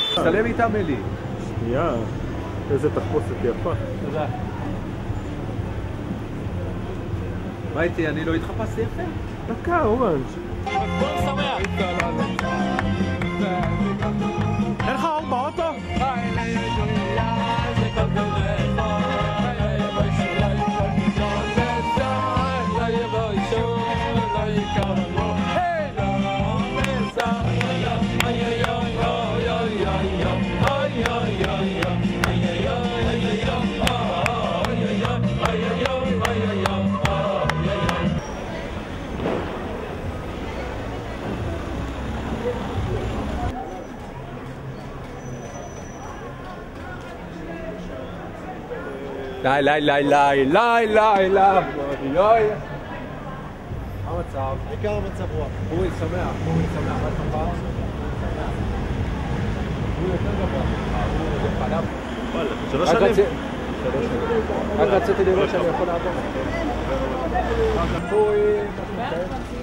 תצטלם איתם אלי. שנייה, איזה תחפושת יפה. תודה. מה איתי, אני לא התחפשתי יפה? דקה, אורנג'. אין לך אור באוטו? לילה, יואי. מה המצב? בעיקר המצב רוח. אורי שמח, מה שלומך? הוא יותר גבוה, הוא לפניו. וואלה, 3 שנים. רק רציתי לראות שאני יכול לעבור. אורי,